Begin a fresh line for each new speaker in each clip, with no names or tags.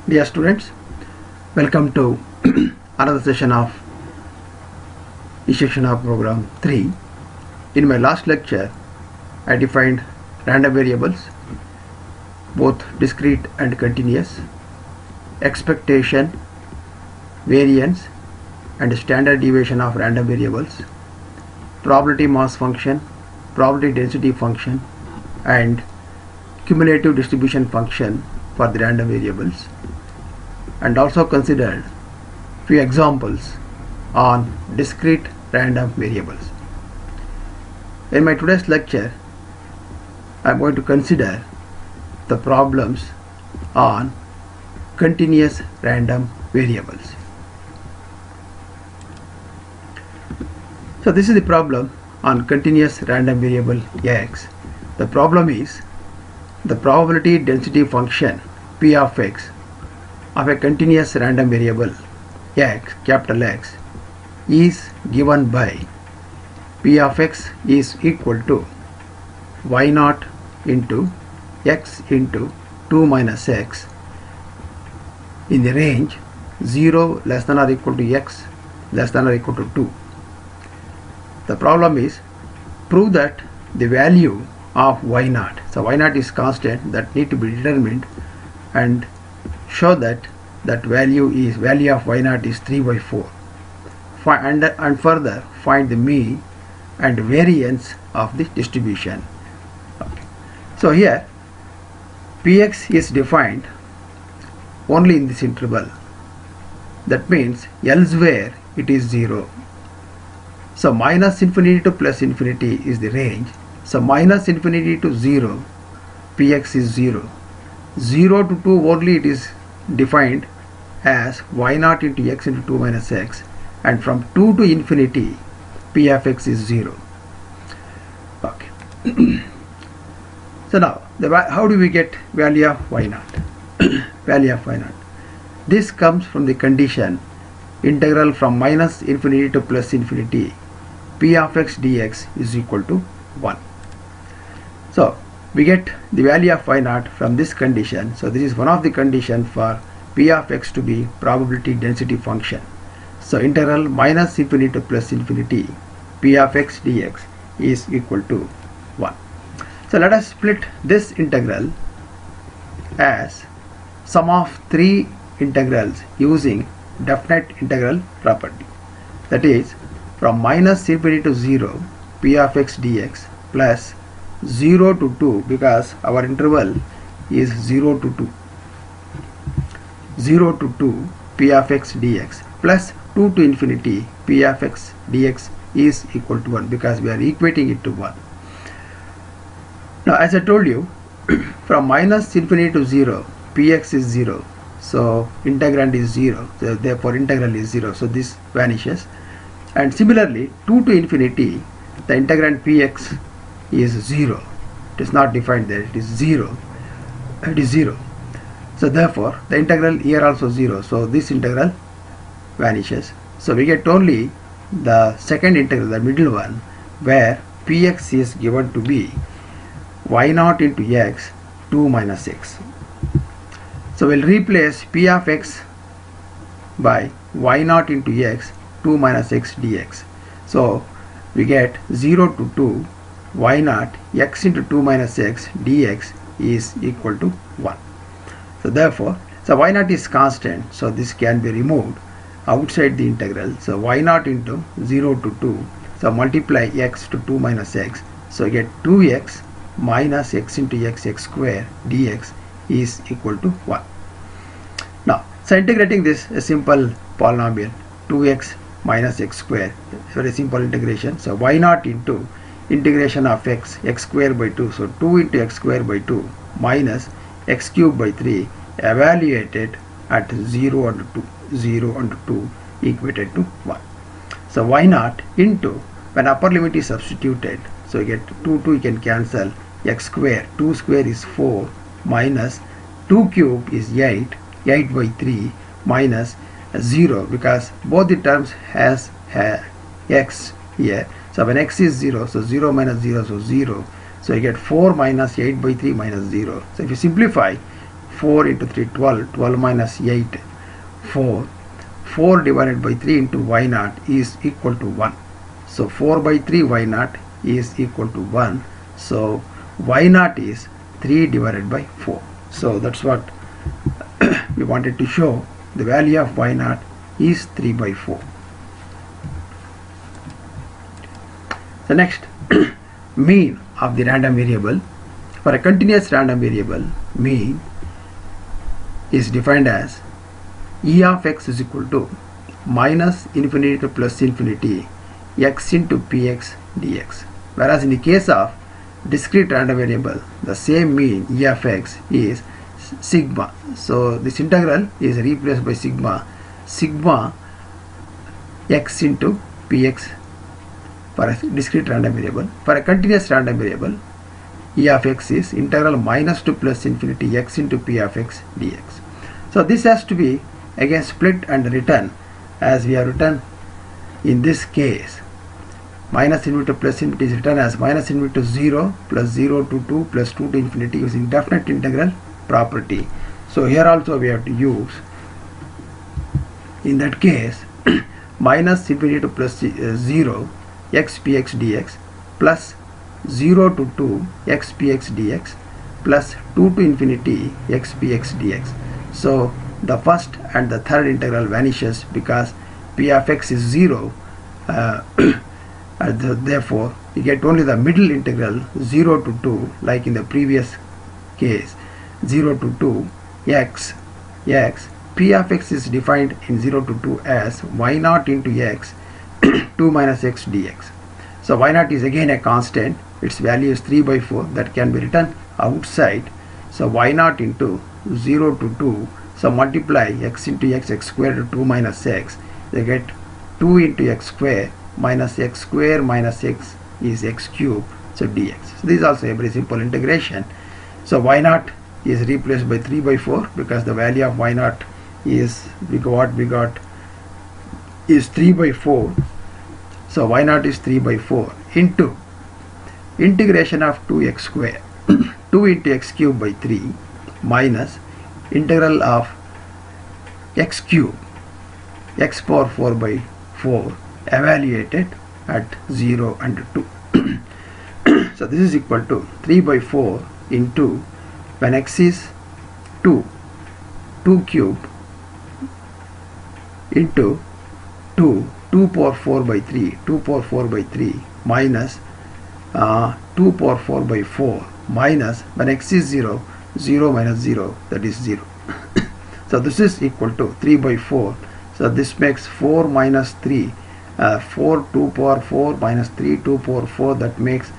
Dear students, welcome to another session of Instruction of Program 3. In my last lecture, I defined random variables, both discrete and continuous, expectation, variance, and standard deviation of random variables, probability mass function, probability density function, and cumulative distribution function for the random variables, and also considered few examples on discrete random variables. In my today's lecture, I am going to consider the problems on continuous random variables. So this is the problem on continuous random variable x. The problem is the probability density function p of x of a continuous random variable x, capital X, is given by p of x is equal to y naught into x into 2 minus x in the range 0 less than or equal to x less than or equal to 2. The problem is prove that the value of y naught, so y naught is constant that need to be determined, and show that value of y naught is 3 by 4. And further find the mean and variance of the distribution. Okay. So here px is defined only in this interval. That means elsewhere it is 0. So minus infinity to plus infinity is the range. So minus infinity to 0, px is 0. 0 to 2 only it is defined as y naught into x into 2 minus x, and from 2 to infinity p of x is 0. Okay. So now how do we get value of y naught? Value of y naught. This comes from the condition integral from minus infinity to plus infinity p of x dx is equal to 1. So we get the value of y naught from this condition. So this is one of the conditions for p of x to be probability density function. So integral minus infinity to plus infinity p of x dx is equal to 1. So let us split this integral as sum of three integrals using definite integral property. That is, from minus infinity to 0 p of x dx plus 0 to 2, because our interval is 0 to 2. 0 to 2 p of x dx plus 2 to infinity p of x dx is equal to 1, because we are equating it to 1. Now as I told you, from minus infinity to 0 px is 0, so integrand is 0, so therefore integral is 0, so this vanishes. And similarly 2 to infinity, the integrand px is 0. It is not defined there, it is 0. It is 0. So therefore the integral here also 0, so this integral vanishes. So we get only the second integral, the middle one, where px is given to be y naught into x 2 minus x. So we'll replace p of x by y naught into x 2 minus x dx. So we get 0 to 2 y naught x into 2 minus x dx is equal to 1. So therefore, y naught is constant, so this can be removed outside the integral. So y naught into 0 to 2, so multiply x to 2 minus x, so you get 2x minus x into x square dx is equal to 1. Now, so integrating this, a simple polynomial 2x minus x square, very simple integration. So y naught into integration of x square by 2, so 2 into x square by 2 minus x cube by 3 evaluated at 0 and 2 equated to 1. So y naught into, when upper limit is substituted, so you get 2 you can cancel, x square, 2 square is 4 minus 2 cube is 8 by 3 minus 0, because both the terms has x here. So when x is 0, so 0 minus 0, so 0. So you get 4 minus 8 by 3 minus 0. So if you simplify, 4 into 3, 12. 12 minus 8, 4. 4 divided by 3 into y naught is equal to 1. So 4 by 3 y naught is equal to 1. So y naught is 3 divided by 4. So that's what we wanted to show. The value of y naught is 3 by 4. The next, mean of the random variable. For a continuous random variable, mean is defined as e of x is equal to minus infinity to plus infinity x into px dx. Whereas in the case of discrete random variable, the same mean e of x is sigma. So this integral is replaced by sigma x into px for a discrete random variable. For a continuous random variable, e of x is integral minus to plus infinity x into p of x dx. So this has to be again split and written as we have written in this case. Minus infinity to plus infinity is written as minus infinity to 0 plus 0 to 2 plus 2 to infinity using definite integral property. So here also we have to use, in that case, minus infinity to plus 0 x px dx plus 0 to 2 x px dx plus 2 to infinity x px dx. So the first and the third integral vanishes because p of x is 0. Therefore you get only the middle integral 0 to 2, like in the previous case, 0 to 2 x. P of x is defined in 0 to 2 as y naught into x 2 minus x dx. So y naught is again a constant. Its value is 3 by 4. That can be written outside. So y naught into 0 to 2. So multiply x into x square to 2 minus x. You get 2 into x square minus x square minus x is x cube. So dx. So this is also a very simple integration. So y naught is replaced by 3 by 4 because the value of y naught is what we got is 3 by 4. So y naught is 3 by 4 into integration of 2x square 2 into x cube by 3 minus integral of x cube x power 4 by 4 evaluated at 0 and 2. So this is equal to 3 by 4 into, when x is 2 cube into 2 power 4 by 3 minus 2 power 4 by 4 minus, when x is 0 minus 0, that is 0. So this is equal to 3 by 4. So this makes 4 minus 3, 4 2 power 4 minus 3 2 power 4, that makes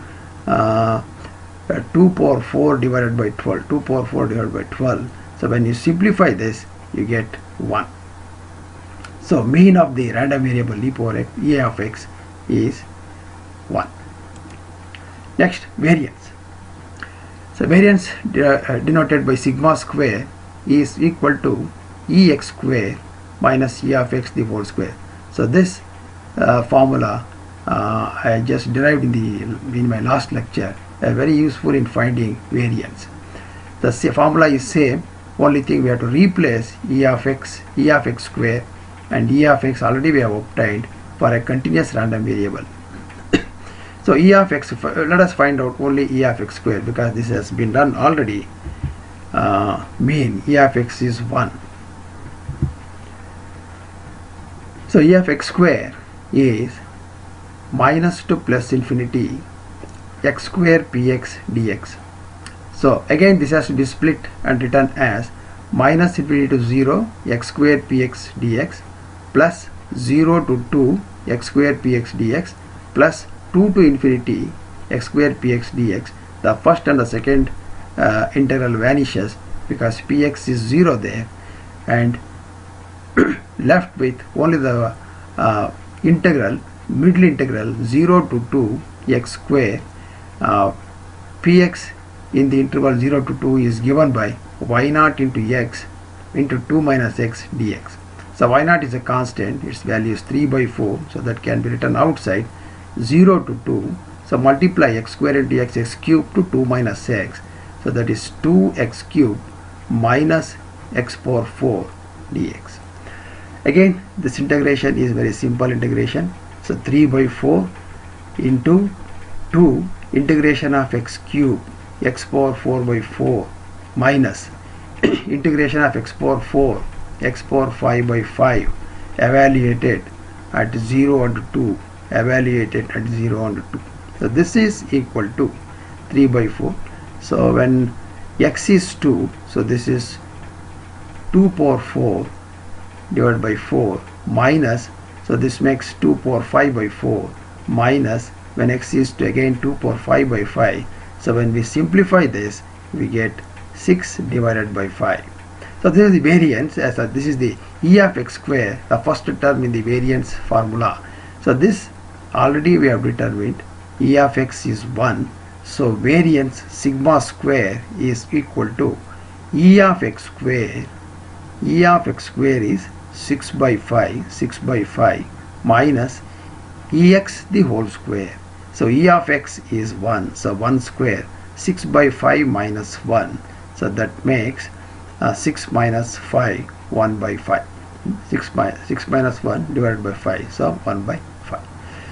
2 power 4 divided by 12, 2 power 4 divided by 12. So when you simplify this, you get 1. So mean of the random variable e power x, e of x is 1. Next, variance. So variance denoted by sigma square is equal to ex square minus e of x the whole square. So this formula I just derived in my last lecture, very useful in finding variance. The formula is same, only thing we have to replace e of x square, and e of x already we have obtained for a continuous random variable. So e of x, let us find out only e of x square because this has been done already. Mean e of x is 1. So e of x square is minus to plus infinity x square px dx. So again this has to be split and written as minus infinity to 0 x square px dx plus 0 to 2 x square px dx plus 2 to infinity x square px dx. The first and the second integral vanishes because px is 0 there, and left with only the integral, middle integral 0 to 2 x square. Px in the interval 0 to 2 is given by y naught into x into 2 minus x dx. So y naught is a constant, its value is 3 by 4, so that can be written outside. 0 to 2, so multiply x square into x cube to 2 minus x, so that is 2x cube minus x power 4 dx. Again, this integration is very simple integration. So 3 by 4 into 2 integration of x cube x power 4 by 4 minus integration of x power 4 x power 5 by 5 evaluated at 0 and 2 evaluated at 0 and 2. So this is equal to 3 by 4. So when x is 2, so this is 2 power 4 divided by 4 minus, so this makes 2 power 5 by 4 minus, when x is to again 2 power 5 by 5. So when we simplify this, we get 6 divided by 5. So this is the variance, as this is the e of x square, the first term in the variance formula. So this already we have determined e of x is 1. So variance sigma square is equal to e of x square. E of x square is 6 by 5 minus ex the whole square. So e of x is 1, so 1 square, 6 by 5 minus 1, so that makes 6 minus 5, 1 by 5. 6 minus 1 divided by 5, so 1 by 5.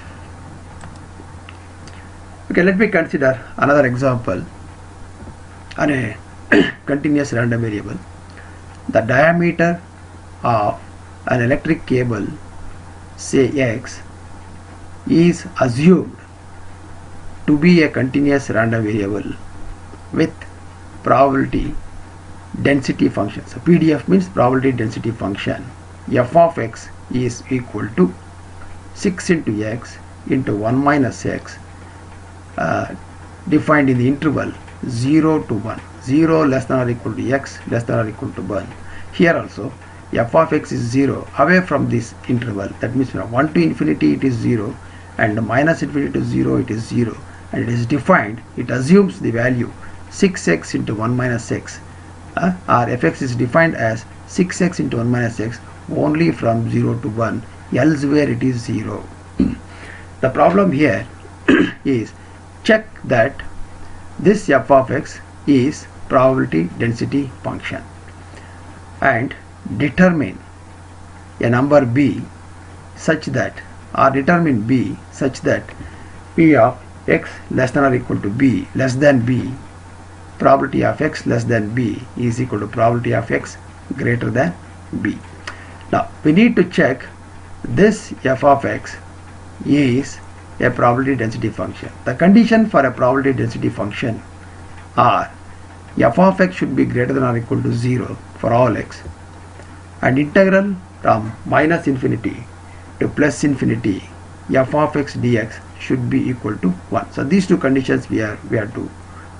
Okay, let me consider another example on a continuous random variable. The diameter of an electric cable, say x, is assumed to be a continuous random variable with probability density function. So PDF means probability density function. F of x is equal to 6 into x into 1 minus x, defined in the interval 0 to 1. 0 less than or equal to x, less than or equal to 1. Here also f of x is 0 away from this interval. That means from 1 to infinity it is 0, and minus infinity to 0 it is 0, and it is defined, it assumes the value 6x into 1 minus x, or fx is defined as 6x into 1 minus x only from 0 to 1, elsewhere it is 0. The problem here is check that this f of x is probability density function, and determine a number b such that, or determine b such that p of x less than or equal to b less than b, probability of x less than b is equal to probability of x greater than b. Now we need to check this f of x is a probability density function. The condition for a probability density function are f of x should be greater than or equal to 0 for all x, and integral from minus infinity to plus infinity f of x dx should be equal to 1. So these two conditions we have to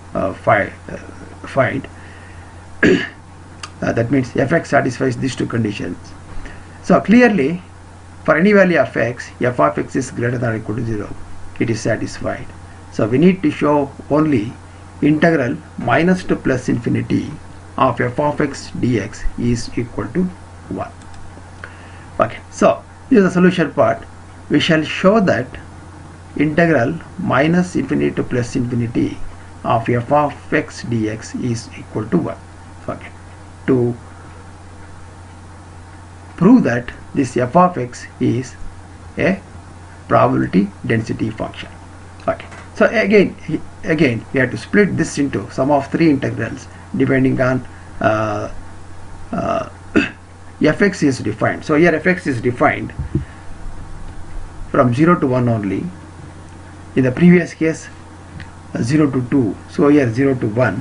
find. That means fx satisfies these two conditions. So clearly for any value of x, f of x is greater than or equal to 0, it is satisfied. So we need to show only integral minus to plus infinity of f of x dx is equal to 1. Okay, so this is the solution part. We shall show that integral minus infinity to plus infinity of f of x dx is equal to 1. Okay, to prove that this f of x is a probability density function. Okay, so again we have to split this into sum of 3 integrals depending on fx is defined. So here fx is defined from 0 to 1 only. In the previous case 0 to 2, so here 0 to 1.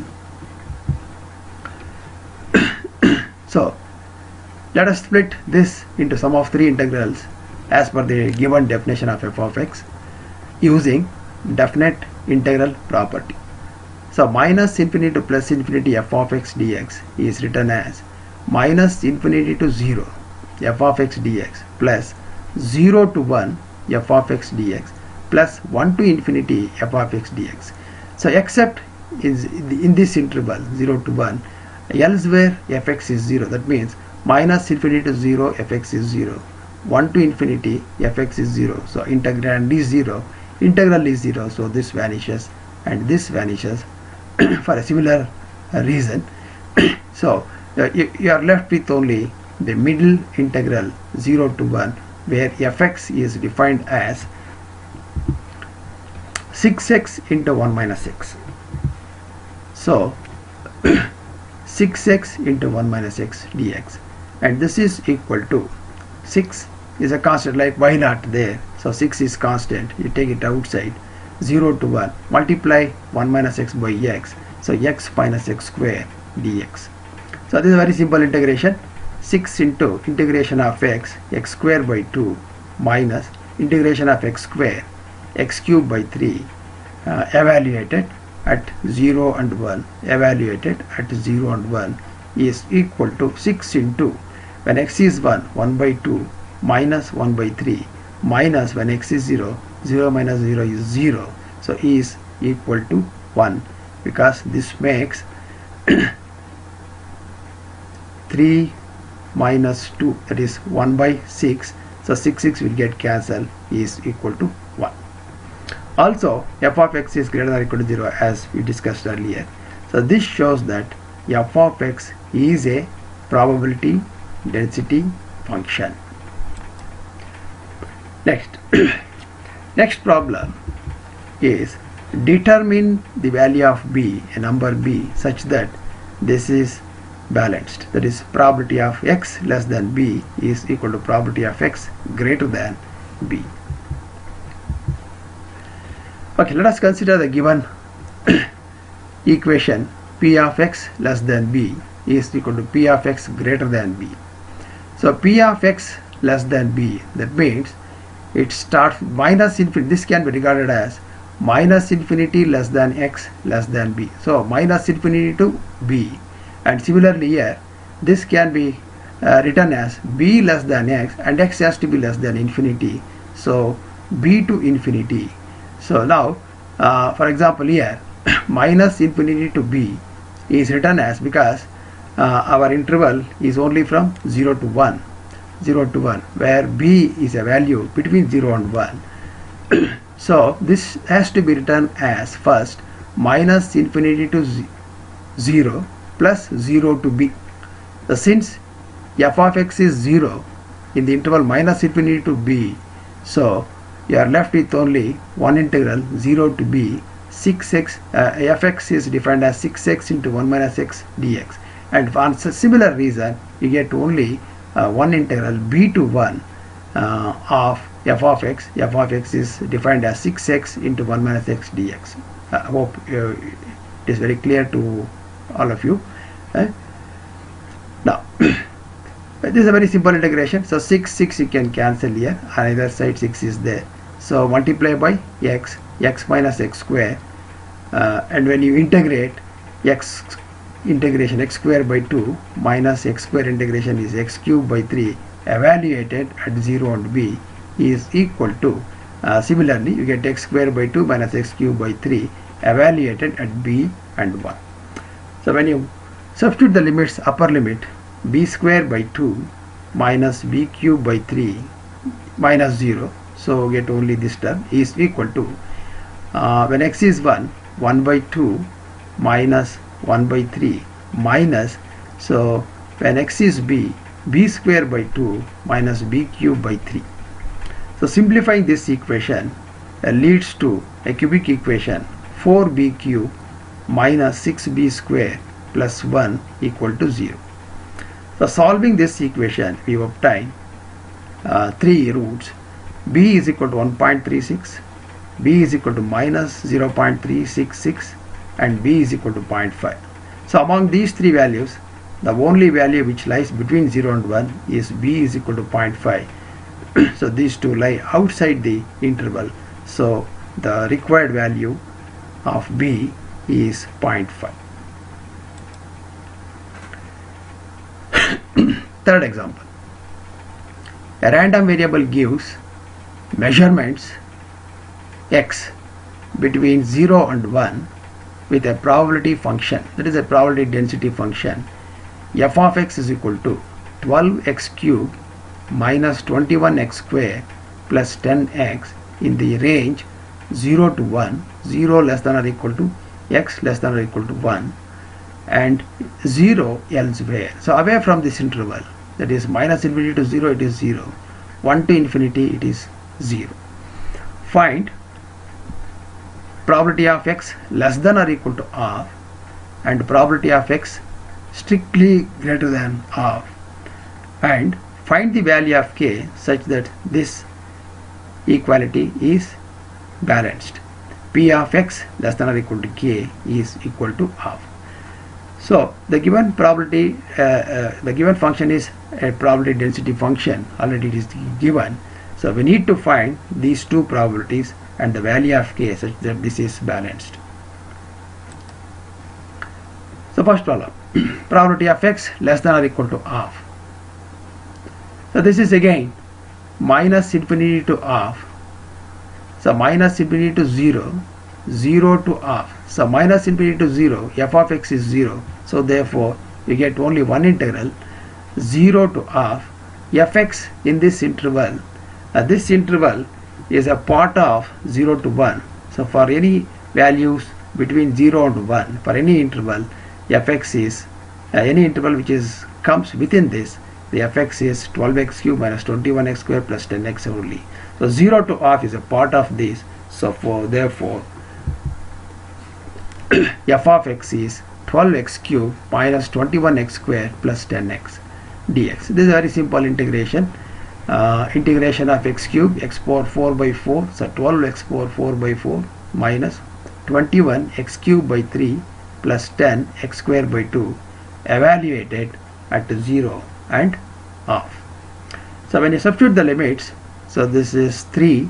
So let us split this into sum of 3 integrals as per the given definition of f of x using definite integral property. So minus infinity to plus infinity f of x dx is written as minus infinity to 0 f of x dx plus 0 to 1 f of x dx plus 1 to infinity f of x dx. So except in this interval 0 to 1, elsewhere fx is 0. That means minus infinity to 0 fx is 0, 1 to infinity fx is 0. So integrand is 0, integral is 0, so this vanishes and this vanishes for a similar reason. So you are left with only the middle integral 0 to 1, where fx is defined as 6x into 1 minus x. So 6x into 1 minus x dx, and this is equal to 6 is a constant, like y not there, so 6 is constant, you take it outside, 0 to 1, multiply 1 minus x by x, so x minus x square dx. So this is a very simple integration. 6 into integration of x square by 2 minus integration of x square x cube by 3 evaluated at 0 and 1, evaluated at 0 and 1 is equal to 6 into, when x is 1, 1 by 2 minus 1 by 3 minus, when x is 0, 0 minus 0 is 0, so is equal to 1, because this makes 3 minus 2, that is 1 by 6, so 6 will get cancelled, is equal to 1. Also f of x is greater than or equal to 0, as we discussed earlier. So this shows that f of x is a probability density function. Next problem is determine the value of b, a number b, such that this is balanced, that is probability of x less than b is equal to probability of x greater than b. Okay, let us consider the given equation p of x less than b is equal to p of x greater than b. So p of x less than b, that means it starts minus infinity. This can be regarded as minus infinity less than x less than b. So minus infinity to b, and similarly here this can be written as b less than x, and x has to be less than infinity, so b to infinity. So now for example here minus infinity to b is written as, because our interval is only from 0 to 1, where b is a value between 0 and 1. So this has to be written as first minus infinity to 0 plus 0 to b. So since f of x is 0 in the interval minus infinity to b, so you are left with only one integral 0 to b, 6x, fx is defined as 6x into 1 minus x dx, and for a similar reason you get only one integral b to 1 of f of x. F of x is defined as 6x into 1 minus x dx. I hope it is very clear to all of you. Now this is a very simple integration, so 6 you can cancel here, on either side 6 is there, so multiply by x minus x square, and when you integrate x integration x square by 2 minus x square integration is x cube by 3 evaluated at 0 and b is equal to, similarly you get x square by 2 minus x cube by 3 evaluated at b and 1. So when you substitute the limits, upper limit b square by 2 minus b cube by 3 minus 0, so get only this term, is equal to, when x is 1, 1 by 2 minus 1 by 3 minus, so when x is b, b square by 2 minus b cube by 3. So simplifying this equation leads to a cubic equation 4b cube minus 6b square plus 1 equal to 0. So solving this equation we obtain 3 roots. B is equal to 1.36, b is equal to minus 0.366, and b is equal to 0.5. So among these three values, the only value which lies between 0 and 1 is b is equal to 0.5. So these two lie outside the interval, so the required value of b is 0.5. Third example. A random variable gives measurements x between 0 and 1 with a probability function, that is a probability density function. F of x is equal to 12x cube minus 21x square plus 10x in the range 0 to 1, 0 less than or equal to x less than or equal to 1, and 0 elsewhere. So away from this interval, that is minus infinity to 0 it is 0, 1 to infinity it is 0. Find probability of x less than or equal to half and probability of x strictly greater than half, and find the value of k such that this equality is balanced. P of x less than or equal to k is equal to half. So the given probability, the given function is a probability density function. Already it is given. So we need to find these two probabilities and the value of k such that this is balanced. So first problem, probability of x less than or equal to half. So this is again minus infinity to half. So minus infinity to 0, 0 to half. So minus infinity to 0, f of x is 0. So therefore we get only one integral, 0 to half, fx in this interval. This interval is a part of 0 to 1. So for any values between 0 and 1, for any interval, fx is any interval which comes within this, the fx is 12x cube minus 21x square plus 10x only. So 0 to half is a part of this. So therefore f of x is 12x cube minus 21x square plus 10x dx. This is a very simple integration. Integration of x cube, x power 4 by 4, so 12x power 4 by 4 minus 21 x cube by 3 plus 10 x square by 2 evaluated at 0 and half. So when you substitute the limits, so this is 3,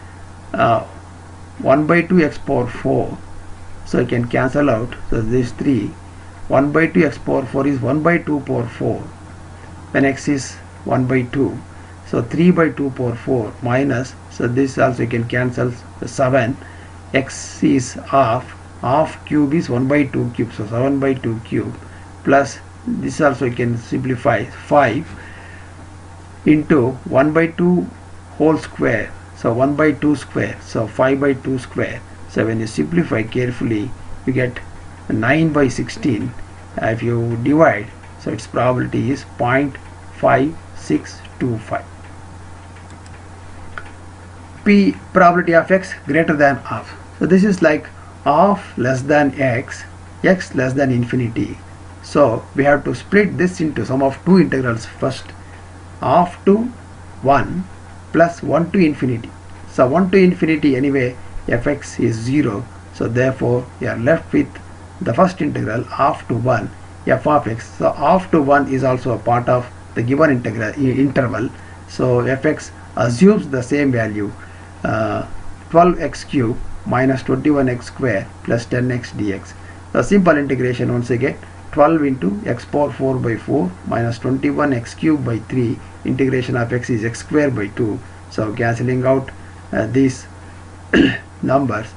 1 by 2 x power 4, so you can cancel out. So this 3, 1 by 2 x power 4 is 1 by 2 power 4 when x is 1 by 2. So 3 by 2 power 4 minus, so this also you can cancel, 7, x is half cube is 1 by 2 cube, so 7 by 2 cube plus this also you can simplify, 5 into 1 by 2 whole square, so 1 by 2 square, so 5 by 2 square. So when you simplify carefully you get 9 by 16. If you divide, so its probability is 0.5625. P probability of x greater than half. So this is like half less than x, x less than infinity. So we have to split this into sum of two integrals first, half to 1 plus 1 to infinity. So 1 to infinity anyway fx is 0. So therefore we are left with the first integral half to 1 f of x. So half to 1 is also a part of the given interval. So fx assumes the same value, 12x cube minus 21x square plus 10x dx. The simple integration once again, 12 into x power 4 by 4 minus 21x cube by 3, integration of x is x square by 2. So cancelling out these numbers,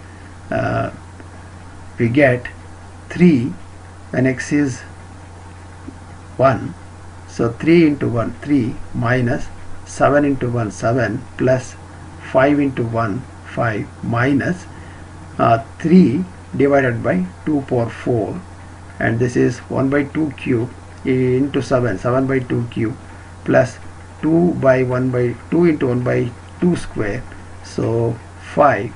we get 3 when x is 1. So 3 into 1 3 minus 7 into 1 7 plus 5 into 1 5 minus 3 divided by 2 power 4, and this is 1 by 2 cube into 7 by 2 cube plus 2 by 1 by 2 into 1 by 2 square. So 5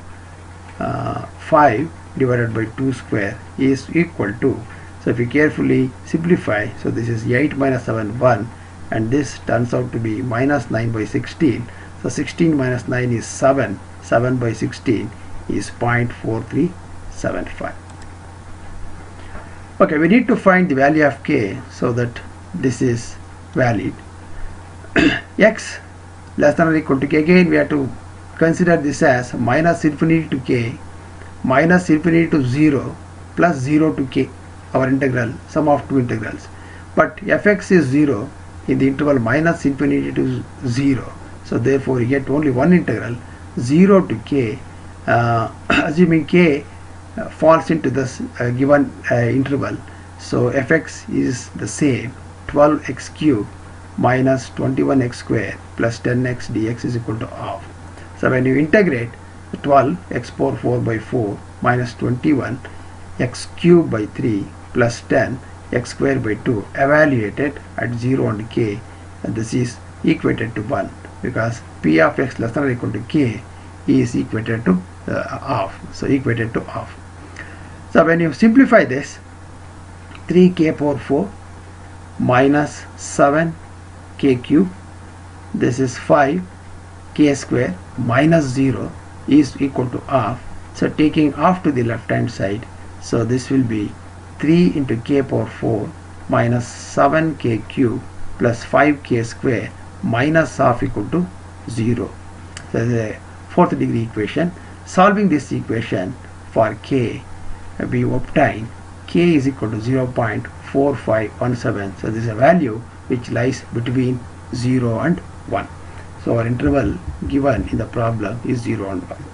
divided by 2 square is equal to, so if you carefully simplify, so this is 8 minus 7 1, and this turns out to be minus 9 by 16. So 16 minus 9 is 7, 7 by 16 is 0.4375. Okay, we need to find the value of k so that this is valid. X less than or equal to k, again we have to consider this as minus infinity to k minus infinity to 0 plus 0 to k, our integral, sum of two integrals. But fx is 0 in the interval minus infinity to 0. So therefore you get only one integral, 0 to k, assuming k falls into this given interval. So fx is the same, 12x cube minus 21x square plus 10x dx is equal to half. So when you integrate 12 x power 4 by 4 minus 21 x cube by 3 plus 10 x square by 2 evaluated at 0 and k, and this is equated to 1 because p of x less than or equal to k is equated to half. So equated to half. So when you simplify this, 3k power 4 minus 7k cube, this is 5k square minus 0 is equal to half. So taking half to the left hand side, so this will be 3 into k power 4 minus 7k cube plus 5k square minus half equal to 0. So the fourth degree equation. Solving this equation for k, we obtain k is equal to 0.4517. So this is a value which lies between 0 and 1. So our interval given in the problem is 0 and 1.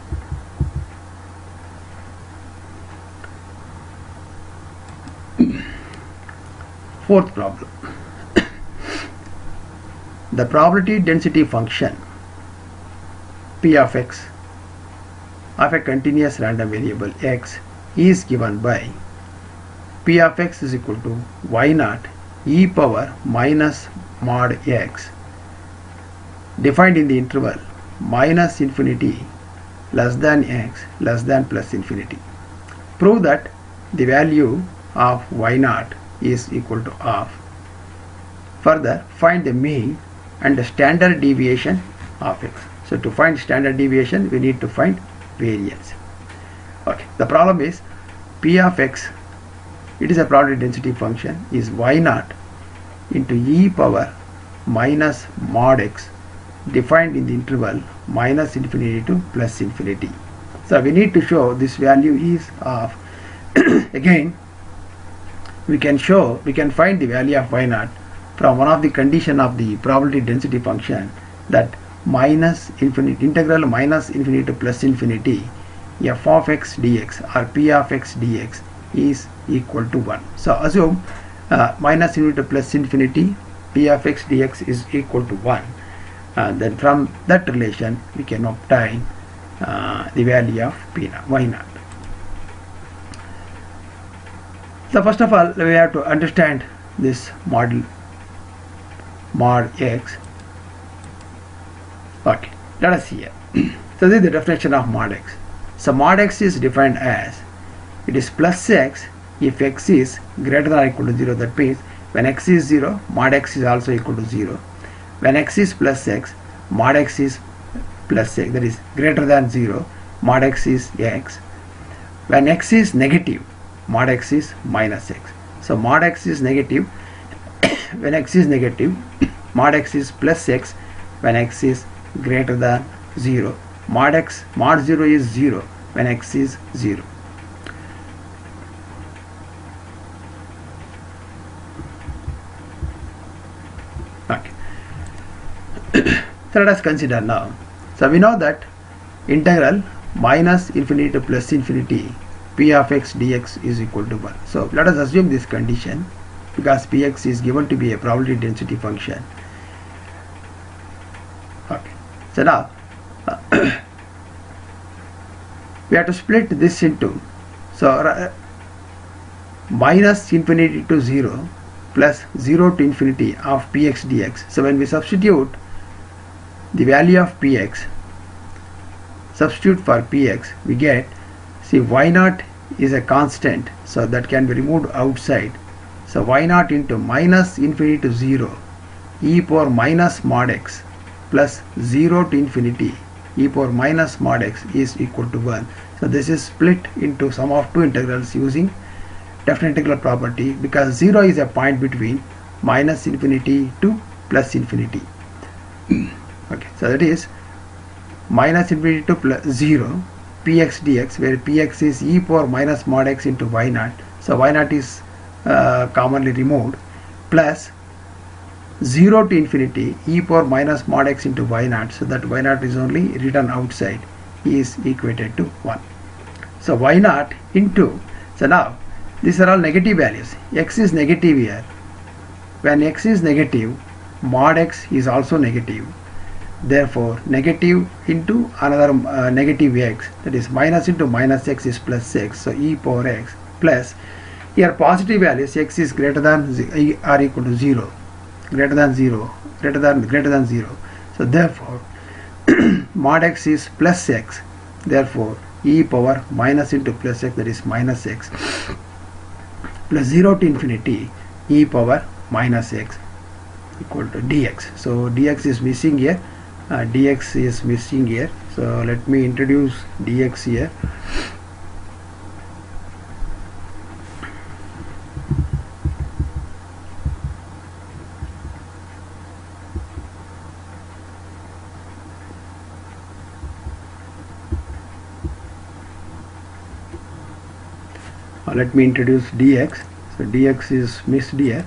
Fourth problem. The probability density function p of x of a continuous random variable x is given by p of x is equal to y naught e power minus mod x defined in the interval minus infinity less than x less than plus infinity. Prove that the value of y naught is equal to half. Further, find the mean and the standard deviation of x. So to find standard deviation, we need to find variance. Okay, the problem is p of x, it is a probability density function, is y naught into e power minus mod x defined in the interval minus infinity to plus infinity. So we need to show this value is half. Again, we can find the value of y naught from one of the condition of the probability density function, that minus infinity, integral minus infinity to plus infinity f of x dx or p of x dx is equal to 1. So assume minus infinity to plus infinity p of x dx is equal to 1. Then from that relation we can obtain the value of p naught, y naught. So first of all, we have to understand this mod x. Okay, let us see here. So this is the definition of mod x. So mod x is defined as, it is plus x if x is greater than or equal to 0. That means when x is 0, mod x is also equal to 0. When x is plus x, mod x is plus x, that is greater than 0, mod x is x. When x is negative, mod x is minus x. So mod x is negative when x is negative, mod x is plus x when x is greater than 0, mod 0 is 0 when x is 0. Okay. So let us consider now. So we know that integral minus infinity to plus infinity p of x dx is equal to 1. So let us assume this condition because px is given to be a probability density function. Okay. So now we have to split this into, so minus infinity to 0 plus 0 to infinity of px dx. So when we substitute the value of px, substitute for px, we get, see, y naught is a constant, so that can be removed outside. So y naught into minus infinity to 0 e power minus mod x plus 0 to infinity e power minus mod x is equal to 1. So this is split into sum of two integrals using definite integral property, because 0 is a point between minus infinity to plus infinity. Okay, so that is minus infinity to plus 0 px dx, where px is e power minus mod x into y naught. So y naught is commonly removed, plus 0 to infinity e power minus mod x into y naught, so that y naught is only written outside, is equated to 1. So y naught into, so now these are all negative values. X is negative here. When x is negative, mod x is also negative. Therefore negative into another negative x, that is minus into minus x is plus x, so e power x plus Here positive values x is greater than or equal to 0, greater than 0, greater than 0. So therefore mod x is plus x, therefore e power minus into plus x, that is minus x, plus 0 to infinity e power minus x equal to dx. So dx is missing here, dx is missing here. So let me introduce dx here. Let me introduce dx. So dx is missed here.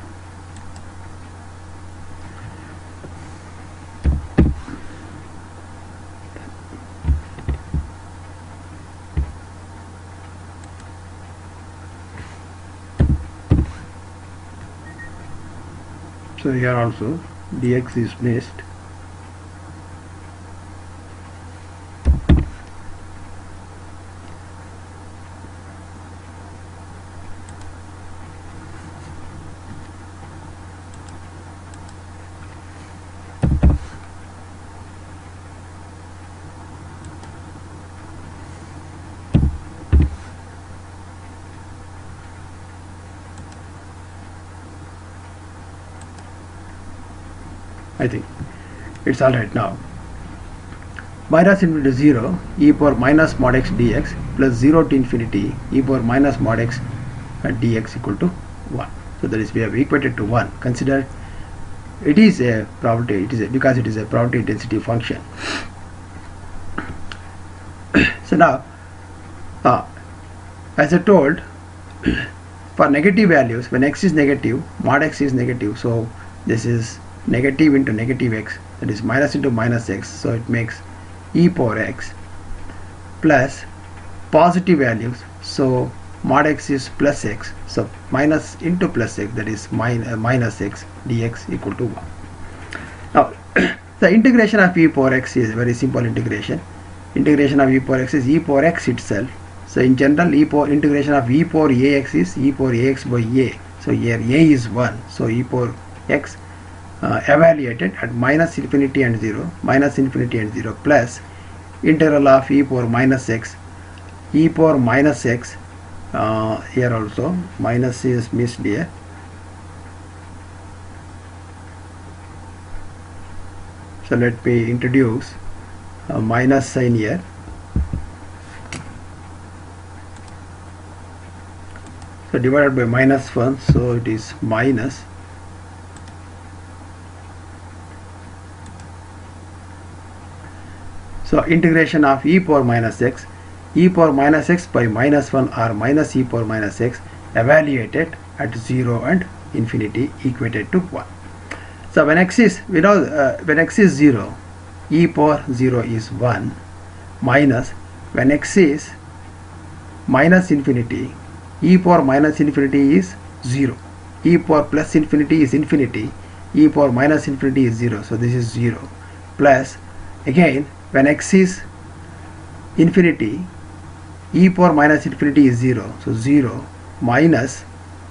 So here also dx is missed. I think it's alright now. Minus infinity to 0 e power minus mod x dx plus 0 to infinity e power minus mod x dx equal to 1. So that is, we have equated to 1. Consider it is a probability, because it is a probability density function. So now as I told, for negative values, when x is negative, mod x is negative, so this is negative into negative x, that is minus into minus x, so it makes e power x, plus positive values, so mod x is plus x, so minus into plus x, that is minus x dx equal to 1. Now the integration of e power x is very simple integration. Integration of e power x is e power x itself. So in general, integration of e power ax is e power ax by a. So here a is 1, so e power x evaluated at minus infinity and 0, plus integral of e power minus x, here also minus is missed here. So let me introduce a minus sign here. So divided by minus 1, so it is minus. So integration of e power minus x by minus 1 or minus e power minus x evaluated at 0 and infinity equated to 1. So when x is, when x is 0, e power 0 is 1, minus when x is minus infinity, e power minus infinity is 0, e power plus infinity is infinity, e power minus infinity is 0, so this is 0, plus again when x is infinity, e power minus infinity is 0, so 0, minus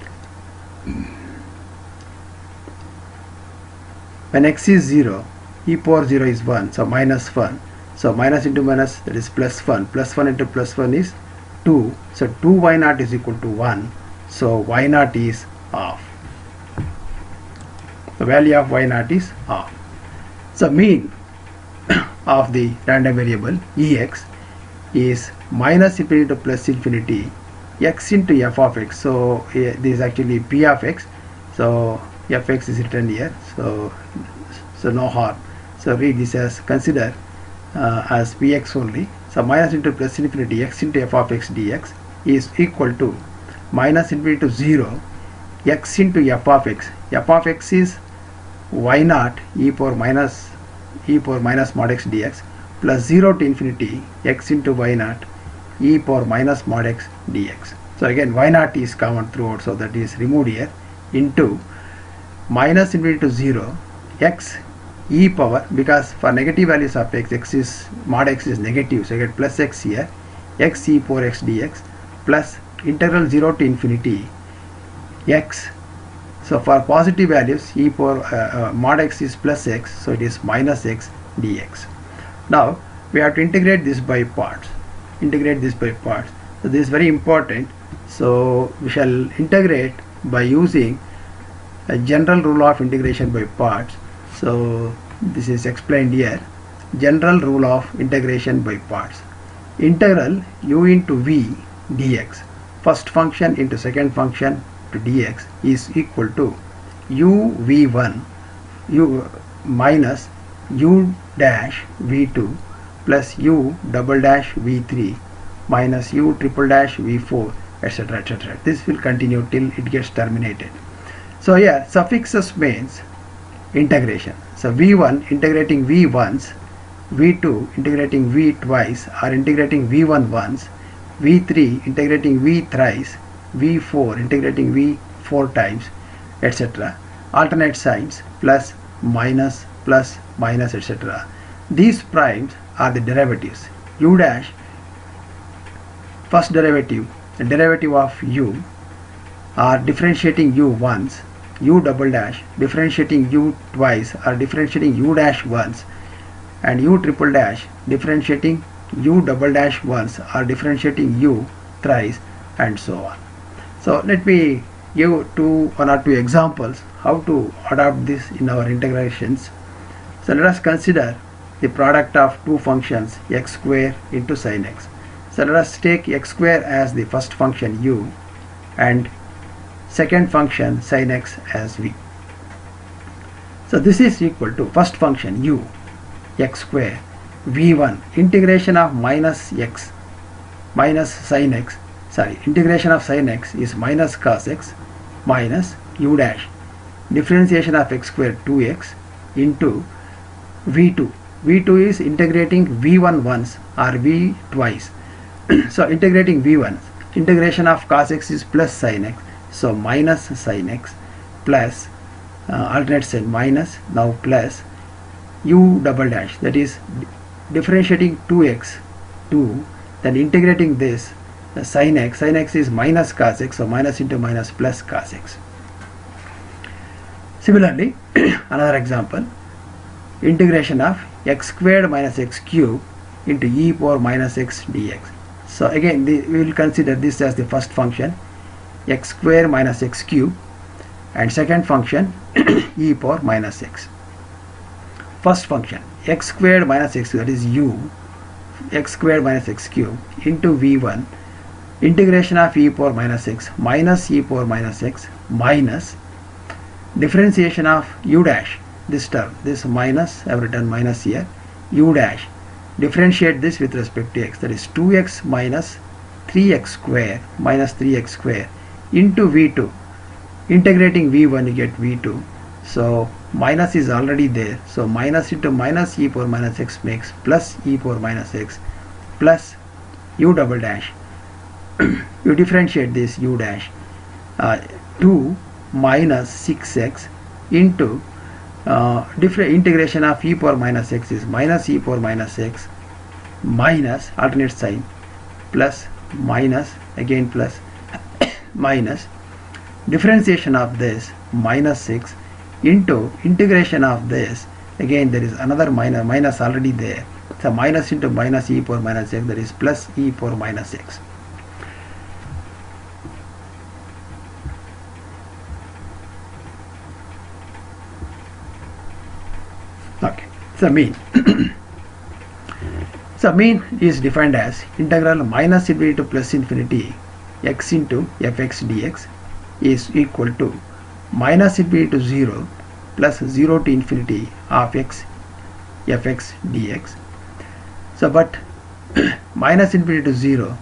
when x is 0, e power 0 is 1, so minus 1, so minus into minus, that is plus 1, plus 1 into plus 1 is 2, so 2 y naught is equal to 1, so y naught is half. The value of y naught is half. So mean of the random variable ex is minus infinity to plus infinity x into f of x. So this is actually p of x, so fx is written here, so no harm. So read this as, consider as px only. So minus into plus infinity x into f of x dx is equal to minus infinity to 0 x into f of x. F of x is y naught e power minus mod x dx plus 0 to infinity x into y naught e power minus mod x dx. So again y naught is common throughout, so that is removed here, into minus infinity to 0 x e power, because for negative values of x is mod x is negative, so I get plus x here, x e power x dx plus integral 0 to infinity x. So for positive values, e power mod x is plus x, so it is minus x dx. Now we have to integrate this by parts. So this is very important. So we shall integrate by using a general rule of integration by parts. So this is explained here. General rule of integration by parts. Integral u into v dx, first function into second function to dx, is equal to u v1 u minus u dash v2 plus u double dash v3 minus u triple dash v4, etc., etc. This will continue till it gets terminated. So here suffixes means integration. So v1 integrating v once, v2 integrating v twice or integrating v1 once, v3 integrating v thrice, v4 integrating v 4 times, etc. Alternate signs plus minus, etc. These primes are the derivatives. U dash, first derivative, the derivative of u, or differentiating u once, u double dash differentiating u twice or differentiating u dash once, and u triple dash differentiating u double dash once or differentiating u thrice, and so on. So let me give one or two examples how to adopt this in our integrations. So let us consider the product of two functions x square into sin x. So let us take x square as the first function u and second function sin x as v. So this is equal to first function u x square v1 integration of minus x minus sin x, integration of sin x is minus cos x minus u dash differentiation of x square 2x into v2. v2 is integrating v1 once or v twice. So integrating v1, integration of cos x is plus sin x, so minus sin x plus alternate sign minus, now plus u double dash, that is differentiating 2x 2, then integrating this sin x is minus cos x, so minus into minus plus cos x. Similarly another example, integration of x squared minus x cube into e power minus x dx. So again we will consider this as the first function x square minus x cube, and second function e power minus x. First function x squared minus x, that is u x squared minus x cube into v1 integration of e power minus x minus e power minus x minus differentiation of u dash, this term, this minus, I have written minus here, u dash differentiate this with respect to x, that is 2x minus 3x square minus 3x square into v2 integrating v1 you get v2, so minus is already there, so minus into minus e power minus x makes plus e power minus x plus u double dash you differentiate this u dash 2 minus 6x into different integration of e power minus x is minus e power minus x minus alternate sign plus minus again plus minus differentiation of this minus 6 into integration of this, again there is another minus already there, so minus into minus e power minus x, that is plus e power minus x. Okay, so mean. So mean is defined as integral minus infinity to plus infinity x into fx dx is equal to minus infinity to 0 plus 0 to infinity of x fx dx. So but minus infinity to 0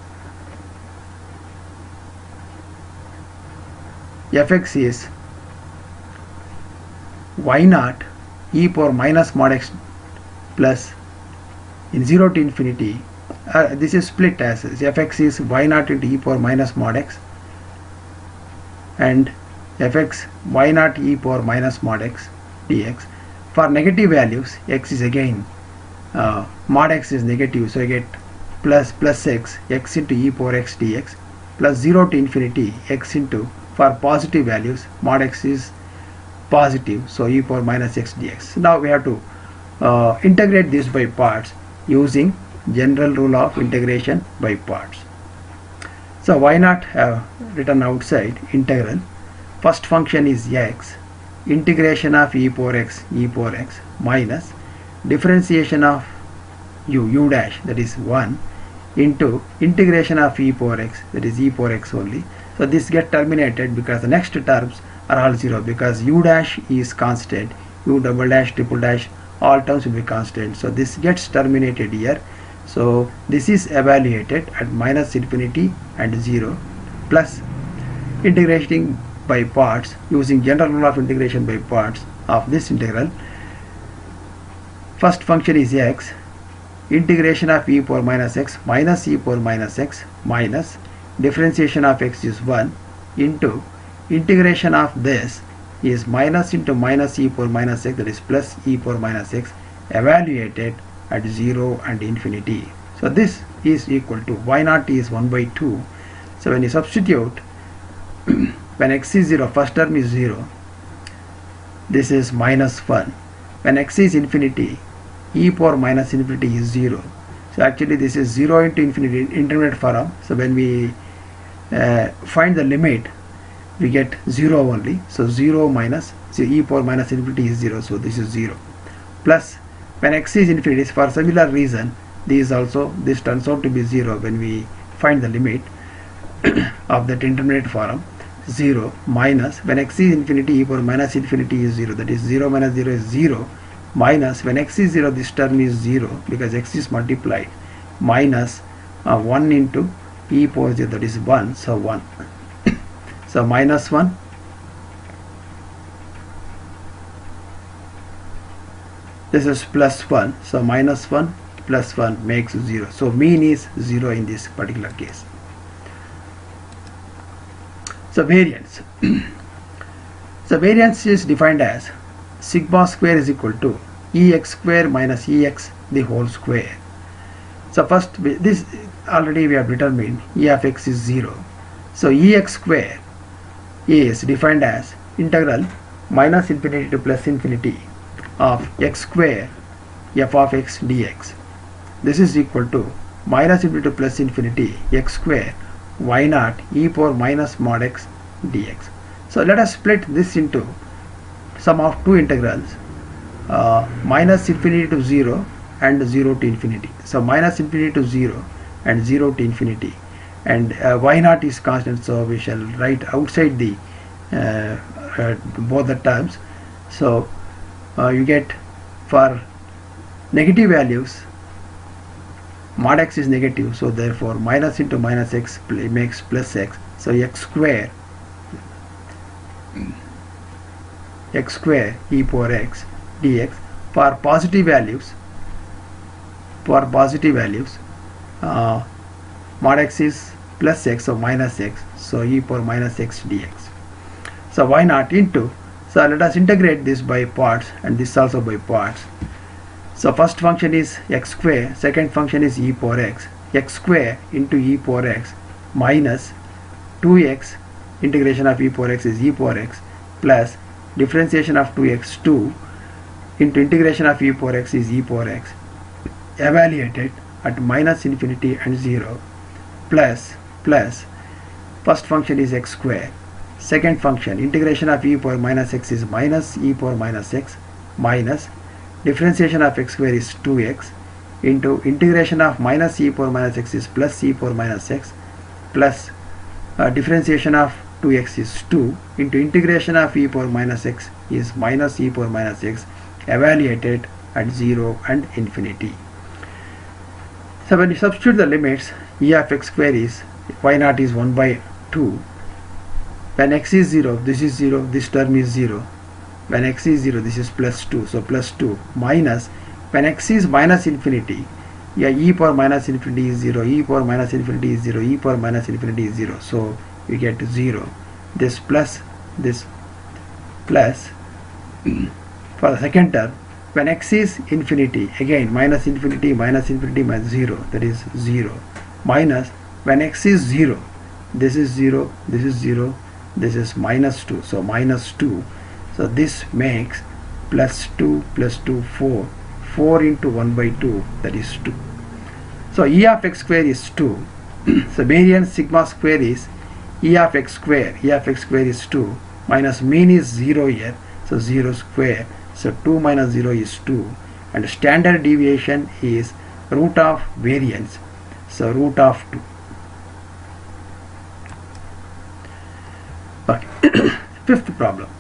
fx is y naught e power minus mod x plus in 0 to infinity this is split as fx is y naught into e power minus mod x and fx y naught e power minus mod x dx. For negative values x is again mod x is negative, so I get plus x into e power x dx plus 0 to infinity x into for positive values mod x is positive, so e power minus x dx. Now we have to integrate this by parts using general rule of integration by parts. So why not have written outside integral? First function is x, integration of e power x minus differentiation of u dash, that is 1, into integration of e power x, that is e power x only. So this get terminated because the next terms are all 0, because u dash is constant, u double dash, triple dash, all terms will be constant. So this gets terminated here. So this is evaluated at minus infinity and 0, plus integrating by parts using general rule of integration by parts of this integral. First function is x, integration of e power minus x minus e power minus x minus differentiation of x is 1 into integration of this is minus into minus e power minus x, that is plus e power minus x, evaluated at 0 and infinity. So this is equal to y naught is 1 by 2. So when you substitute when x is 0, first term is 0, this is minus 1. When x is infinity, e power minus infinity is 0. So actually this is 0 into infinity, intermediate form. So when we find the limit, we get 0 only. So 0 minus, so e power minus infinity is 0, so this is 0. Plus when x is infinity, for similar reason, this turns out to be 0 when we find the limit of that intermediate form. 0 minus when x is infinity, e power minus infinity is 0, that is 0 minus 0 is 0, minus when x is 0, this term is 0 because x is multiplied, minus 1 into e power 0, that is 1, so 1. So minus 1, this is plus 1, so minus 1 plus 1 makes 0. So mean is 0 in this particular case. So variance. So variance is defined as sigma square is equal to ex square minus ex the whole square. So first, this already we have determined e of x is 0. So ex square is defined as integral minus infinity to plus infinity of x square f of x dx. This is equal to minus infinity to plus infinity x square y naught e power minus mod x dx. So let us split this into sum of two integrals, minus infinity to 0 and 0 to infinity. So minus infinity to 0 and 0 to infinity, and y naught is constant, so we shall write outside the both the terms. So you get for negative values mod x is negative, so therefore minus into minus x makes plus x, so x square e power x dx. For positive values mod x is plus x, so minus x, so e power minus x dx. So y naught into, so let us integrate this by parts and this also by parts. So first function is x square, second function is e power x, x square into e power x minus 2x, integration of e power x is e power x, plus differentiation of 2x 2 into integration of e power x is e power x, evaluated at minus infinity and 0, plus first function is x square, second function integration of e power minus x is minus e power minus x, minus differentiation of x square is 2x into integration of minus e power minus x is plus e power minus x, plus differentiation of 2x is 2 into integration of e power minus x is minus e power minus x, evaluated at 0 and infinity. So when you substitute the limits, e of x square is y naught is 1 by 2. When x is 0, this is 0, this term is 0. When x is 0, this is plus 2, so plus 2, minus when x is minus infinity, e power minus infinity is 0, e power minus infinity is 0, e power minus infinity is 0, so we get 0. This plus for the second term, when x is infinity, again minus infinity minus 0, that is 0, minus when x is 0, this is 0, this is 0, this is minus 2, so minus 2, so this makes plus 2 plus 2 4, 4 into 1 by 2, that is 2. So E of x square is 2. So variance sigma square is E of x square. E of x square is 2 minus mean is 0 here, so 0 square, so 2 minus 0 is 2, and standard deviation is root of variance, so root of 2. Okay. Fifth problem.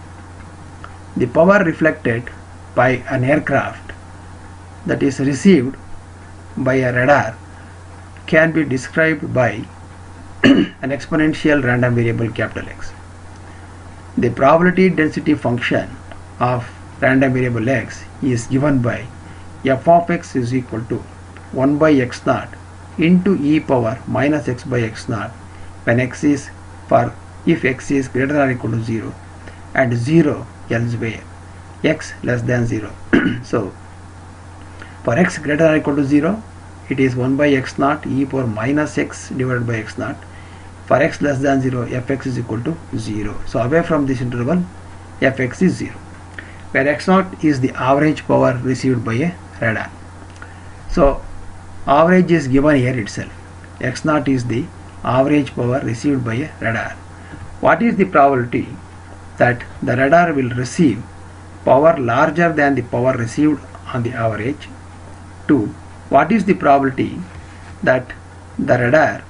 The power reflected by an aircraft that is received by a radar can be described by an exponential random variable capital X. The probability density function of random variable x is given by f of x is equal to 1 by x naught into e power minus x by x naught when x is for if x is greater than or equal to 0 and 0 elsewhere, x less than 0. So for x greater than or equal to 0, it is 1 by x naught e power minus x divided by x naught. For x less than 0, fx is equal to 0. So away from this interval, fx is 0, where x naught is the average power received by a radar. So average is given here itself. X naught is the average power received by a radar. What is the probability that the radar will receive power larger than the power received on the average? 2. What is the probability that the radar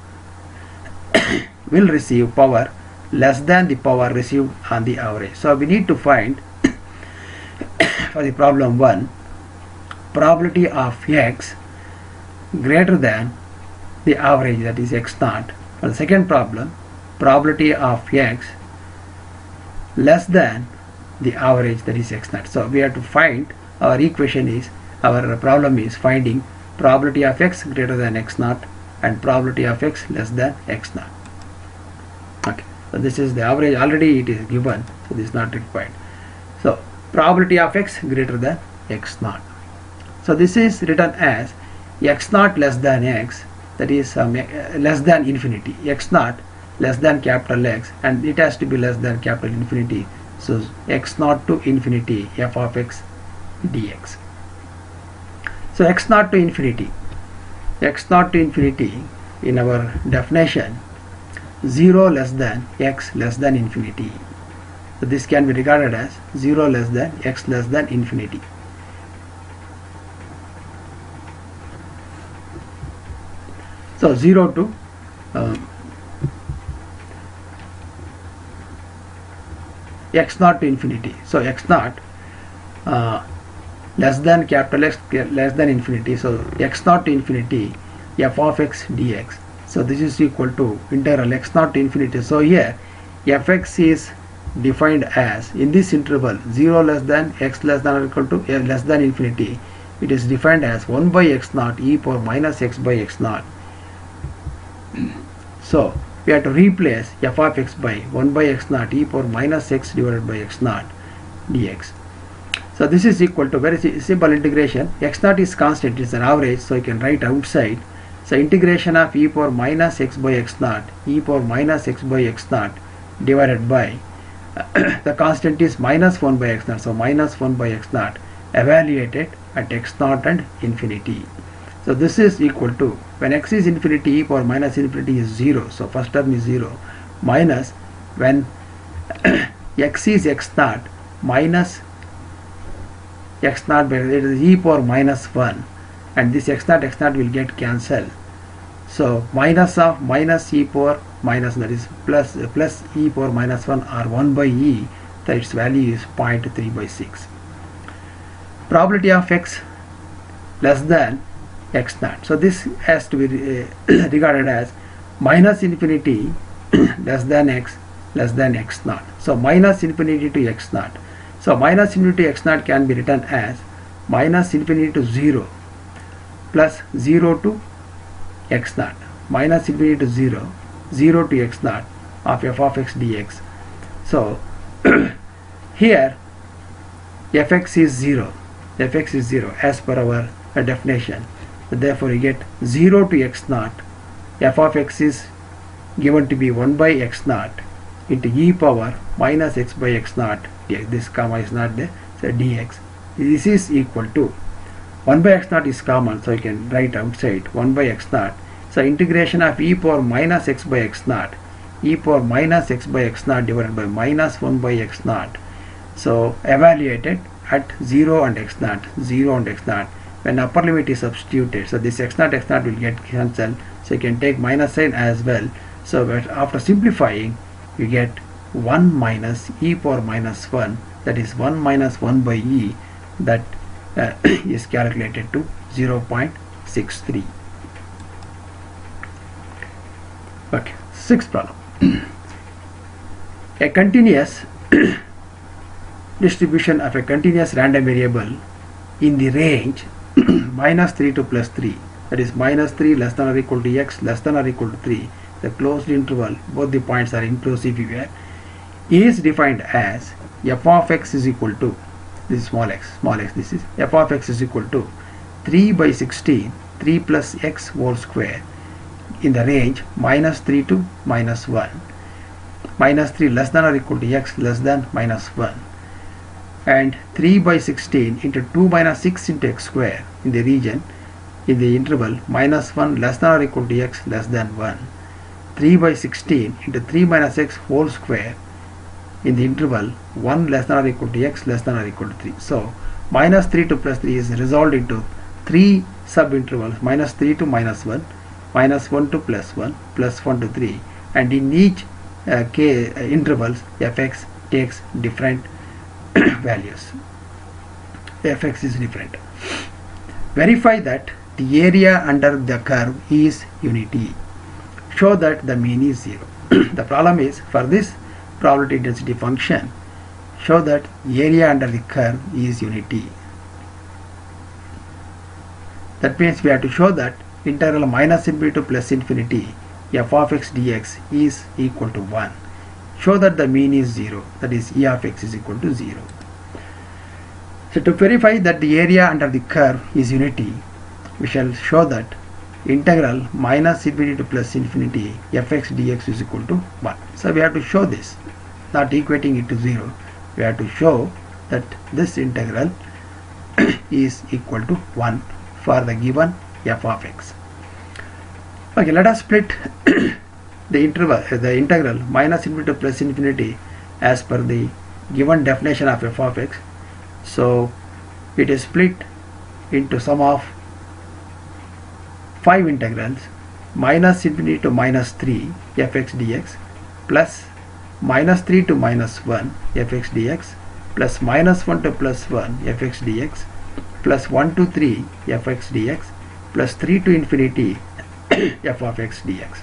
will receive power less than the power received on the average? So we need to find for the problem 1, probability of x greater than the average, that is x naught. For the second problem, probability of x less than the average, that is x naught. So we have to find, our equation is, our problem is finding probability of x greater than x naught and probability of x less than x naught. Okay, so this is the average, already it is given, so this is not required. So probability of x greater than x naught. So this is written as x naught less than x, that is less than infinity, x naught less than capital X, and it has to be less than capital infinity. So x naught to infinity f of x dx. So x naught to infinity in our definition, 0 less than x less than infinity. So this can be regarded as 0 less than x less than infinity. So 0 to x naught to infinity. So x naught less than capital X less than infinity. So x naught to infinity f of x dx. So this is equal to integral x naught to infinity. So here fx is defined as, in this interval 0 less than x less than or equal to less than infinity, it is defined as 1 by x naught e power minus x by x naught. So we have to replace f of x by 1 by x naught e power minus x divided by x naught dx. So this is equal to very simple integration. X naught is constant, it is an average, so you can write outside. So integration of e power minus x by x naught, e power minus x by x naught divided by the constant is minus 1 by x naught, so minus 1 by x naught evaluated at x naught and infinity. So this is equal to, when x is infinity, e power minus infinity is 0, so first term is 0, minus when x is x naught minus x naught by, it is e power minus 1, and this x naught will get cancelled. So minus of minus e power minus, that is plus e power minus 1 or 1 by e, that its value is 0.3 by 6. Probability of x less than x naught. So this has to be regarded as minus infinity less than x naught. So minus infinity to x naught. So minus infinity to x naught can be written as minus infinity to 0 plus 0 to x naught, minus infinity to 0, 0 to x naught of f of x dx. So here fx is 0, as per our definition. Therefore you get 0 to x naught, f of x is given to be 1 by x naught into e power minus x by x naught dx. This comma is not there, so dx. This is equal to 1 by x naught is common, so you can write outside 1 by x naught. So integration of e power minus x by x naught, e power minus x by x naught divided by minus 1 by x naught. So evaluated at 0 and x naught, 0 and x naught. When upper limit is substituted, so this x naught will get cancelled, so you can take minus sign as well. So after simplifying, you get 1 minus e power minus 1, that is 1 minus 1 by e, that is calculated to 0.63. Okay, sixth problem. A continuous distribution of a continuous random variable in the range minus 3 to plus 3, that is minus 3 less than or equal to x less than or equal to 3, the closed interval, both the points are inclusive here, is defined as f of x is equal to, this is small x, this is f of x is equal to 3 by 16, 3 plus x whole square in the range minus 3 to minus 1, minus 3 less than or equal to x less than minus 1, and 3 by 16 into 2 minus 6 into x square in the region, in the interval minus 1 less than or equal to x less than 1, 3 by 16 into 3 minus x whole square in the interval 1 less than or equal to x less than or equal to 3. So minus 3 to plus 3 is resolved into 3 sub-intervals, minus 3 to minus 1, minus 1 to plus 1, plus 1 to 3, and in each intervals fx takes different values. Fx is different. Verify that the area under the curve is unity. Show that the mean is 0. The problem is, for this probability density function, show that area under the curve is unity. That means we have to show that integral minus infinity to plus infinity f of x dx is equal to 1. Show that the mean is 0, that is e of x is equal to 0. So to verify that the area under the curve is unity, we shall show that integral minus infinity to plus infinity fx dx is equal to 1. So we have to show this, not equating it to 0. We have to show that this integral is equal to 1 for the given f of x. Okay, let us split the integral minus infinity to plus infinity as per the given definition of f of x. So it is split into sum of 5 integrals: minus infinity to minus 3 fx dx, plus minus 3 to minus 1 fx dx, plus minus 1 to plus 1 fx dx, plus 1 to 3 fx dx, plus 3 to infinity f of x dx.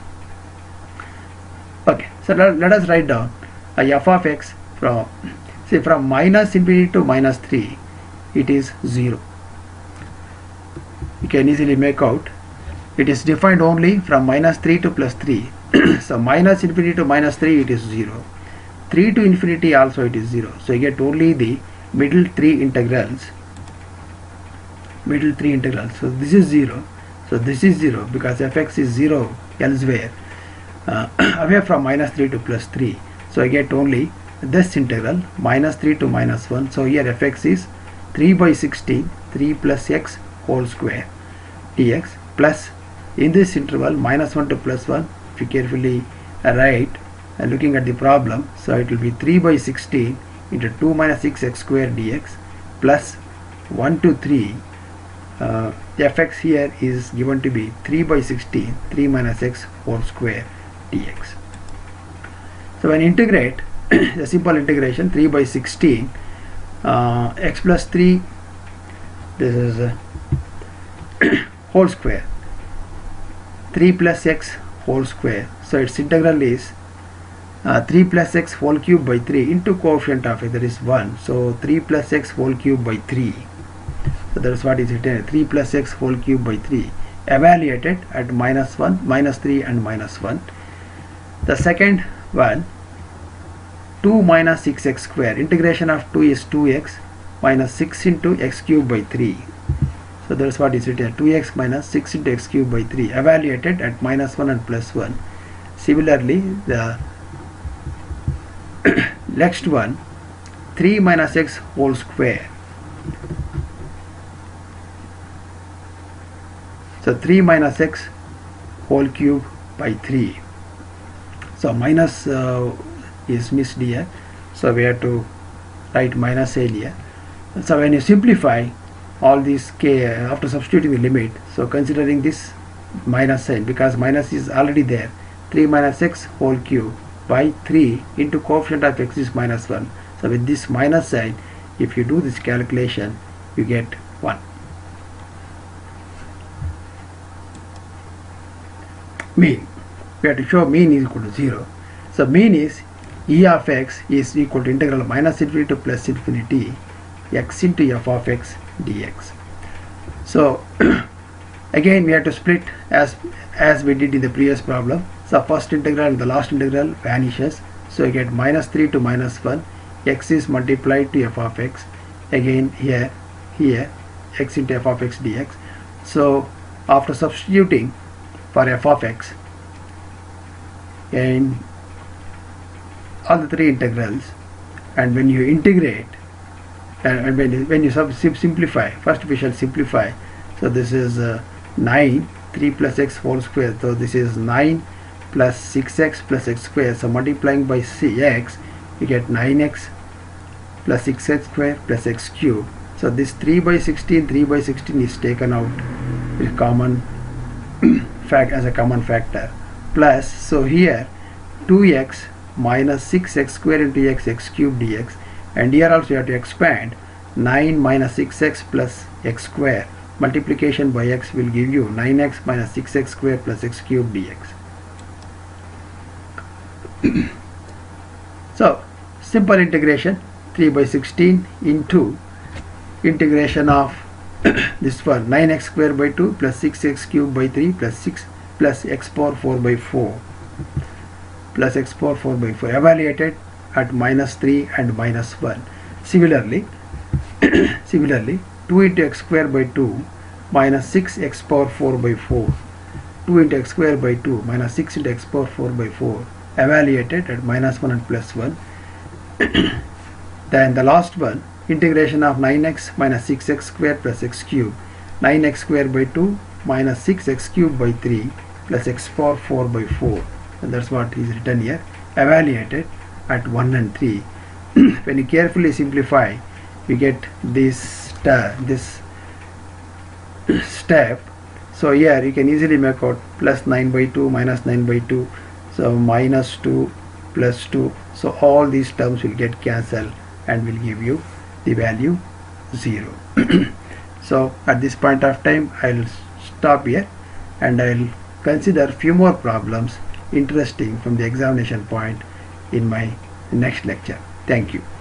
Okay, so let us write down f of x from, say, from minus infinity to minus 3, it is 0. You can easily make out it is defined only from minus 3 to plus 3. So minus infinity to minus 3, it is 0. 3 to infinity also it is 0. So you get only the middle three integrals. So this is 0. So this is 0 because fx is 0 elsewhere, away from minus 3 to plus 3. So I get only this integral minus 3 to minus 1. So here fx is 3 by 16, 3 plus x whole square dx, plus in this interval minus 1 to plus 1. If you carefully write looking at the problem, so it will be 3 by 16 into 2 minus 6x square dx, plus 1 to 3. Fx here is given to be 3 by 16, 3 minus x whole square dx. So when integrate, the simple integration, 3 by 16 x plus 3, this is whole square, 3 plus x whole square. So its integral is 3 plus x whole cube by 3 into coefficient of it, that is 1. So 3 plus x whole cube by 3. So that is what is written, 3 plus x whole cube by 3, evaluated at minus 1, minus 3 and minus 1. The second one, 2 minus 6x square, integration of 2 is 2x minus 6 into x cube by 3. So that is what is written, 2x minus 6 into x cube by 3, evaluated at minus 1 and plus 1. Similarly, the next one, 3 minus x whole square. So 3 minus x whole cube by 3. So minus is missed here, so we have to write minus here. So when you simplify all these k after substituting the limit, so considering this minus sign, because minus is already there, 3 minus x whole cube by 3 into coefficient of x is minus 1. So with this minus sign, if you do this calculation, you get 1. Mean, we have to show mean is equal to 0. So mean is e of x is equal to integral minus infinity to plus infinity x into f of x dx. So again we have to split as we did in the previous problem. So first integral and the last integral vanishes, so you get minus 3 to minus 1, x is multiplied to f of x, again here x into f of x dx. So after substituting for f of x in all the three integrals, and when you integrate and when you simplify, first we shall simplify. So this is 9, 3 plus x whole square, so this is 9 plus 6x plus x square. So multiplying by x, you get 9x plus 6x square plus x cube. So this 3 by 16 is taken out with common as a common factor, plus, so here 2x minus 6x square into x cube dx, and here also you have to expand 9 minus 6x plus x square, multiplication by x will give you 9x minus 6x square plus x cube dx. So simple integration, 3 by 16 into integration of this one, 9x square by 2 plus 6x cube by 3 plus 6 plus x power 4 by 4 plus x power 4 by 4, evaluated at minus 3 and minus 1. Similarly 2 into x square by 2 minus 6x power 4 by 4, 2 into x square by 2 minus 6 into x power 4 by 4, evaluated at minus 1 and plus 1. Then the last one, integration of 9x minus 6x square plus x cube, 9x square by 2 minus 6x cube by 3 plus x power 4 by 4, and that's what is written here, evaluated at 1 and 3. When you carefully simplify, you get this step. So here you can easily make out plus 9 by 2 minus 9 by 2, so minus 2 plus 2, so all these terms will get cancelled and will give you the value 0. So at this point of time I'll stop here, and I'll consider few more problems interesting from the examination point in my next lecture. Thank you.